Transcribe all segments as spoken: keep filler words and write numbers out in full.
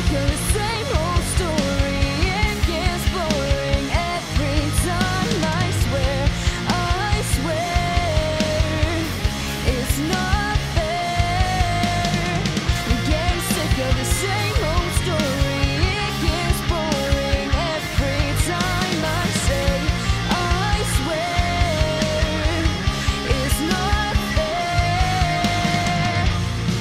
sick of the same old story. It gets boring every time, I swear, I swear. It's not fair. I'm getting sick of the same old story. It gets boring every time I say, I swear. It's not fair.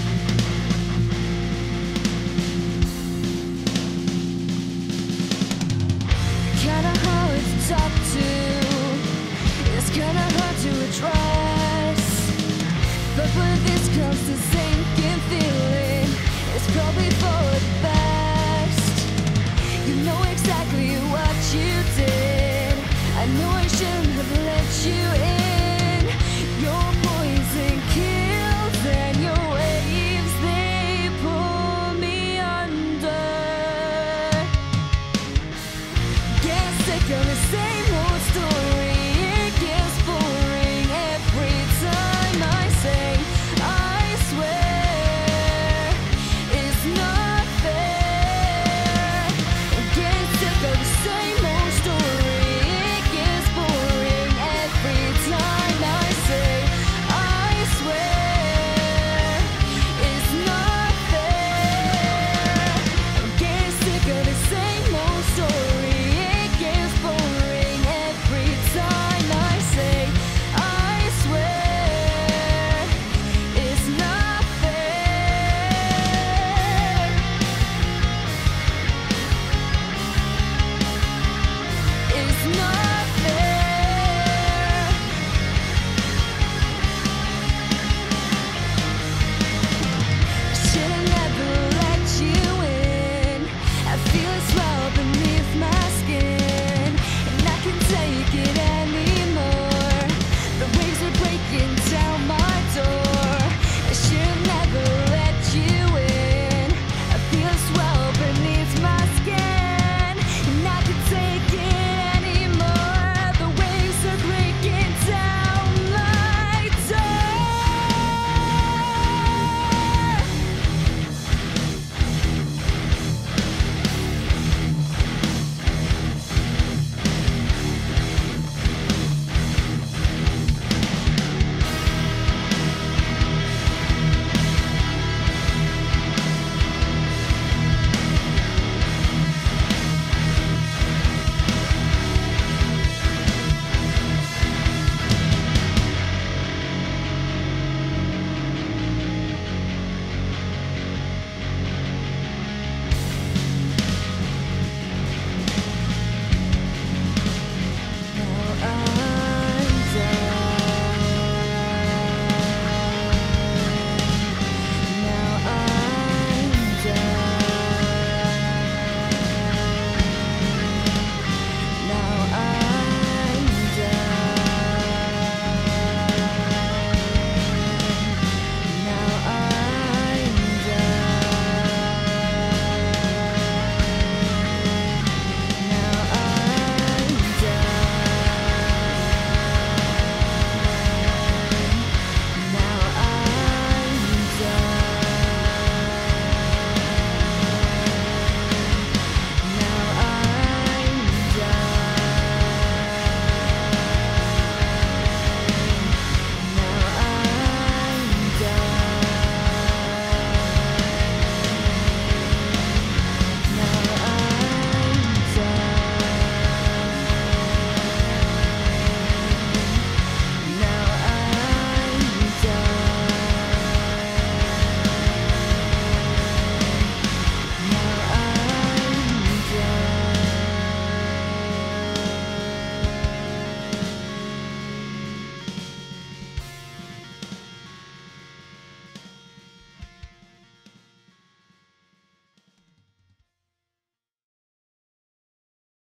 Kinda hard to talk to. It's kinda hard to address. But when this comes to sinking feeling, it's probably for the best.